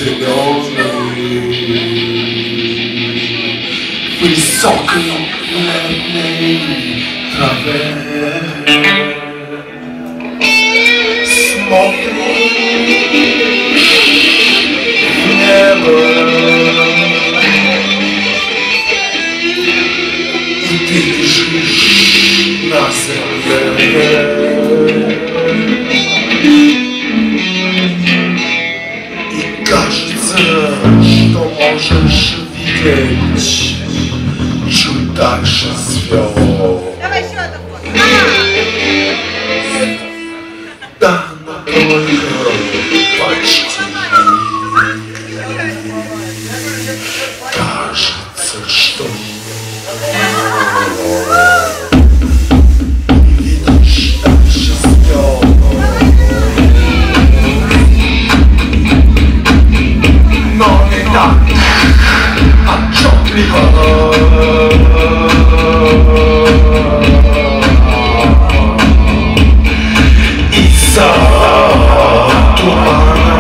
высокой летней траве смотришь в небо, и ты лежишь на земле. И кажется, что можешь видеть чуть дальше звезд. Давай еще такой. Да, но только почти. Кажется, что видишь дальше звезд. Но не так отчетливо. Из-за тумана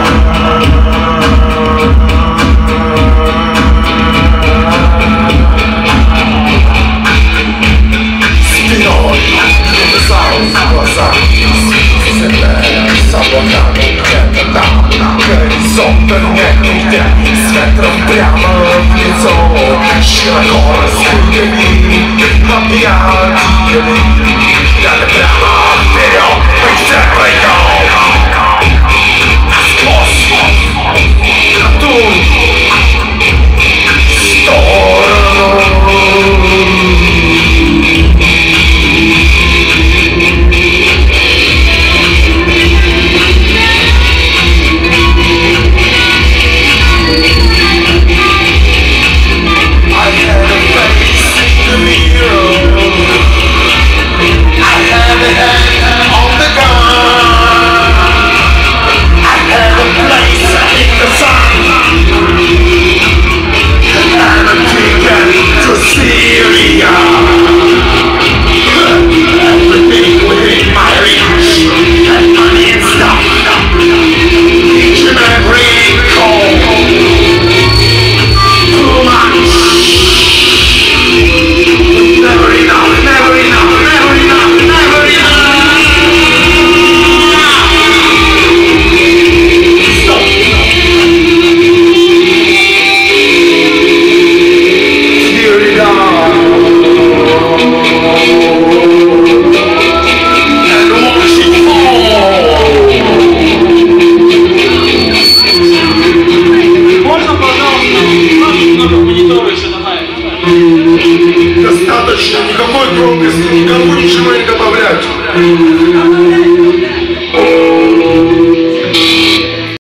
спиной завязал глаза, земля с облаками где-то там, горизонта нет нигде, с ветром прямо в лицо, широко раскрытыми объятиями, глядя прямо вперед, мы все пройдем сквозь ту сторону. Достаточно, никакой громкости, никому ничего не добавлять.